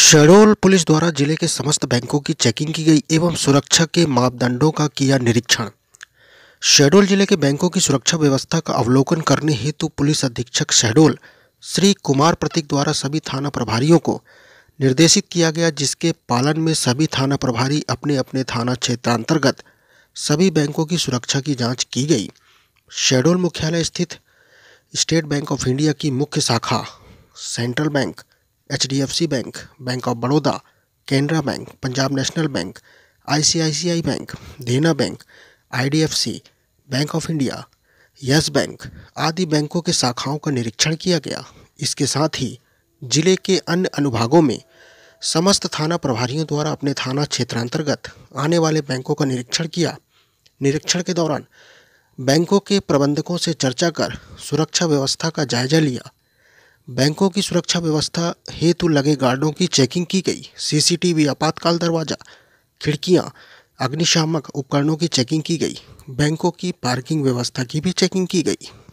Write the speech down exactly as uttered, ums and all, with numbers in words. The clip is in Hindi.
शहडोल पुलिस द्वारा जिले के समस्त बैंकों की चेकिंग की गई एवं सुरक्षा के मापदंडों का किया निरीक्षण। शहडोल जिले के बैंकों की सुरक्षा व्यवस्था का अवलोकन करने हेतु पुलिस अधीक्षक शहडोल श्री कुमार प्रतीक द्वारा सभी थाना प्रभारियों को निर्देशित किया गया, जिसके पालन में सभी थाना प्रभारी अपने अपने थाना क्षेत्रांतर्गत सभी बैंकों की सुरक्षा की जाँच की गई। शहडोल मुख्यालय स्थित स्टेट बैंक ऑफ इंडिया की मुख्य शाखा, Central Bank, H D F C Bank, Bank of Baroda, Canara Bank, Punjab National Bank, I C I C I Bank, Dena Bank, I D F C, Bank of India, Yes Bank आदि बैंकों के शाखाओं का निरीक्षण किया गया। इसके साथ ही जिले के अन्य अनुभागों में समस्त थाना प्रभारियों द्वारा अपने थाना क्षेत्रांतर्गत आने वाले बैंकों का निरीक्षण किया। निरीक्षण के दौरान बैंकों के प्रबंधकों से चर्चा कर सुरक्षा व्यवस्था का जायजा लिया। बैंकों की सुरक्षा व्यवस्था हेतु लगे गार्डों की चेकिंग की गई। सी सी टी वी, आपातकाल दरवाजा, खिड़कियां, अग्निशामक उपकरणों की चेकिंग की गई। बैंकों की पार्किंग व्यवस्था की भी चेकिंग की गई।